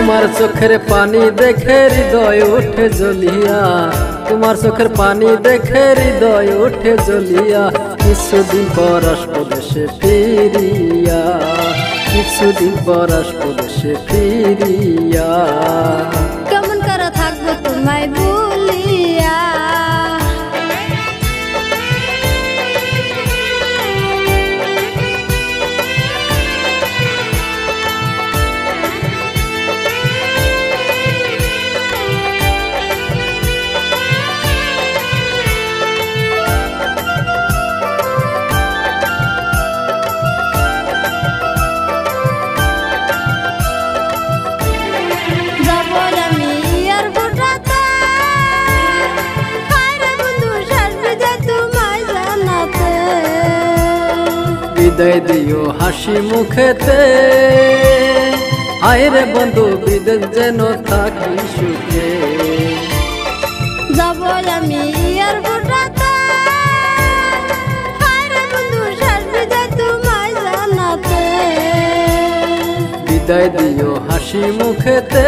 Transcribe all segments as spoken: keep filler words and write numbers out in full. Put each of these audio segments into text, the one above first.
তোমার চোখের পানি দেখে হৃদয় উঠে জ্বলিয়া, তোমার চোখের পানি দেখে হৃদয় উঠে জ্বলিয়া। কিছুদিন পর আসবো দেশে ফিরিয়া, কিছুদিন পর আসবো দেশে ফিরিয়া। কেমন করে থাকবো তোমায় ভুলিয়া, বিদায় দিও হাসি মুখেতে, আয়রে বন্ধু বিদেশ যেন থাকি সুখে। যাব আমি এয়ারপোর্টে, আয়রে বন্ধু শেষ বিদায় তোমায় জানাতে। বিদায় দিও হাসি মুখেতে,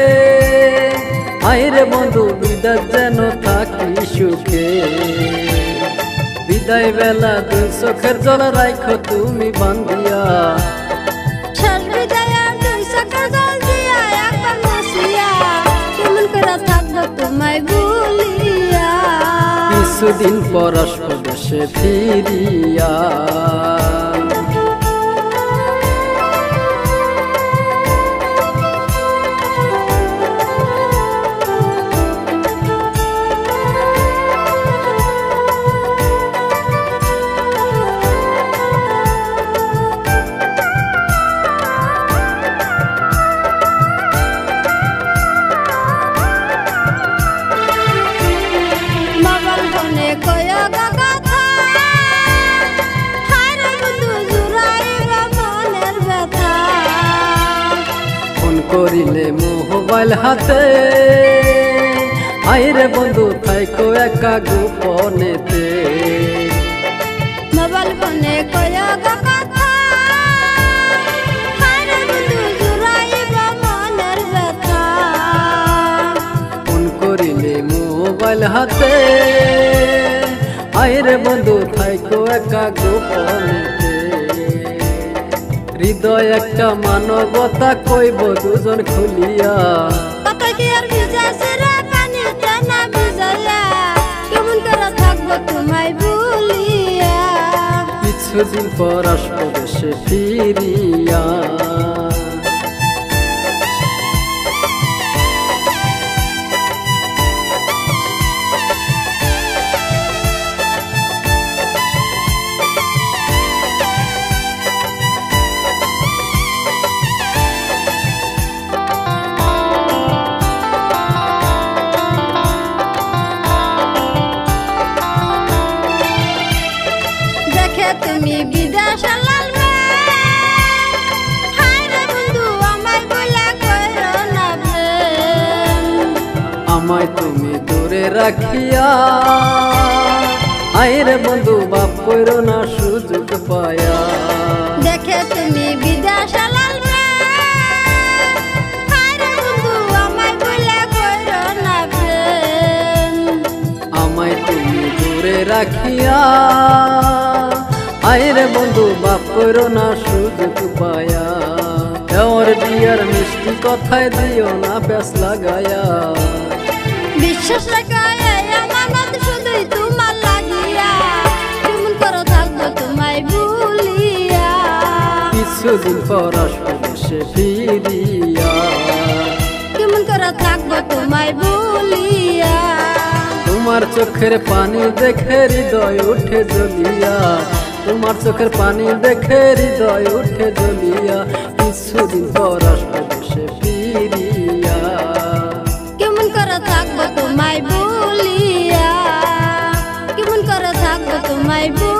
আয়রে বন্ধু বিদেশ যেন থাকি সুখে। বিদায় বেলা দুই চোখের জল রাখো তুমি বান্ধিয়া, শেষ বিদায় আর দুই চোখের জল দিয়া একবার নাচিয়া। কেমন করে থাকবো তোমায় ভুলিয়া, কিছুদিন পর আসবো দেশে ফিরিয়া। করিলে মোবাইল হাতে, আইরে বন্ধু থাইকো একা গোপনেতে। মোবাইল ফোনে কয়া কথা, আইরে বন্ধু জুড়াইবা মনের ব্যথা। ফোন করিলে মোবাইল হাতে, আইরে বন্ধু থাইকো একা গোপনেতে। হৃদয় একটা মানবতা কইব দুজন খুলিয়া, কেমন করে থাকবো তোমায় ভুলিয়া, কিছুদিন পর আসবো দেশে ফিরিয়া। তুমি বিদেশ লালবে, হায়রে বন্ধু আমায় বলা কইরো না প্রেম। আমায় তুমি দূরে রাখিয়া, আইরে বন্ধু বাপ কইরো না সুযোগ পায়া। দেখে তুমি বিদেশ লালবে, হায়রে বন্ধু আমায় বলা কইরো না প্রেম। আমায় তুমি দূরে রাখিয়া, আইরে বন্ধু বাপ করো না সুযোগ পায়া। ওর বিয়ার মিষ্টি কথায় দিও না প্যাস লাগায়া, বিশ্বাস লাগায়া আমানত শুধুই তোমার লাগিয়া। কেমন করে থাকবো তোমায় ভুলিয়া, কিছুদিন পর আসবো দেশে ফিরিয়া। কেমন করে থাকবো তোমায় ভুলিয়া, তোমার চোখের পানি দেখে হৃদয় উঠে জ্বলিয়া, তোমার চোখের পানি দেখে হৃদয় উঠে জ্বলিয়া। কিছুদিন পর আসবো দেশে ফিরিয়া। কেমন করে থাকবো তোমায় ভুলিয়া, কেমন করে থাকবো তোমায় ভুলিয়া।